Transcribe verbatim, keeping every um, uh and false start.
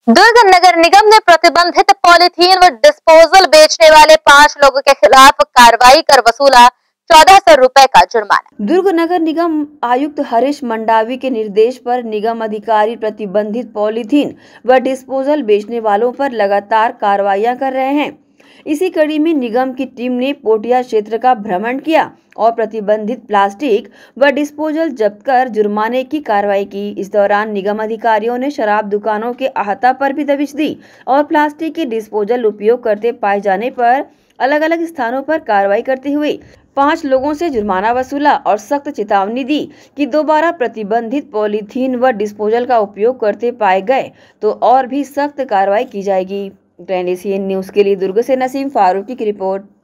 दुर्ग नगर निगम ने प्रतिबंधित पॉलीथीन व डिस्पोजल बेचने वाले पाँच लोगों के खिलाफ कार्रवाई कर वसूला चौदह सौ रुपए का जुर्माना। दुर्ग नगर निगम आयुक्त हरीश मंडावी के निर्देश पर निगम अधिकारी प्रतिबंधित पॉलीथीन व डिस्पोजल बेचने वालों पर लगातार कार्रवाइयां कर रहे हैं। इसी कड़ी में निगम की टीम ने पोटिया क्षेत्र का भ्रमण किया और प्रतिबंधित प्लास्टिक व डिस्पोजल जब्त कर जुर्माने की कार्रवाई की। इस दौरान निगम अधिकारियों ने शराब दुकानों के अहाता पर भी दबिश दी और प्लास्टिक के डिस्पोजल उपयोग करते पाए जाने पर अलग अलग स्थानों पर कार्रवाई करते हुए पांच लोगों से जुर्माना वसूला और सख्त चेतावनी दी कि दोबारा प्रतिबंधित पॉलीथीन व डिस्पोजल का उपयोग करते पाए गए तो और भी सख्त कार्रवाई की जाएगी। ग्रैंड एशियन न्यूज के लिए दुर्ग से नसीम फारूकी की रिपोर्ट।